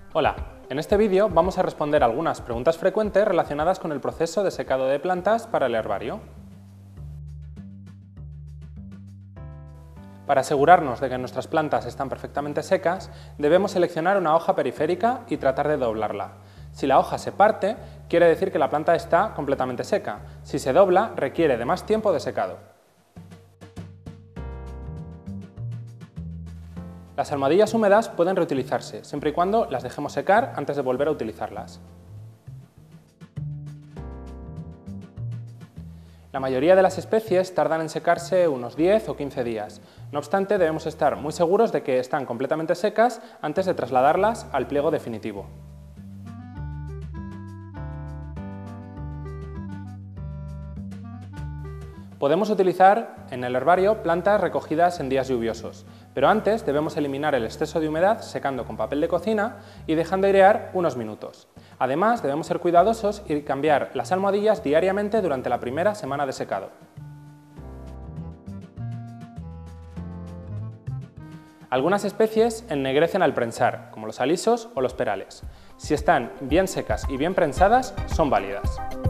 Hola, en este vídeo vamos a responder algunas preguntas frecuentes relacionadas con el proceso de secado de plantas para el herbario. Para asegurarnos de que nuestras plantas están perfectamente secas, debemos seleccionar una hoja periférica y tratar de doblarla. Si la hoja se parte, quiere decir que la planta está completamente seca. Si se dobla, requiere de más tiempo de secado. Las almohadillas húmedas pueden reutilizarse, siempre y cuando las dejemos secar antes de volver a utilizarlas. La mayoría de las especies tardan en secarse unos 10 o 15 días. No obstante, debemos estar muy seguros de que están completamente secas antes de trasladarlas al pliego definitivo. Podemos utilizar en el herbario plantas recogidas en días lluviosos, pero antes debemos eliminar el exceso de humedad secando con papel de cocina y dejando airear unos minutos. Además, debemos ser cuidadosos y cambiar las almohadillas diariamente durante la primera semana de secado. Algunas especies ennegrecen al prensar, como los alisos o los perales. Si están bien secas y bien prensadas, son válidas.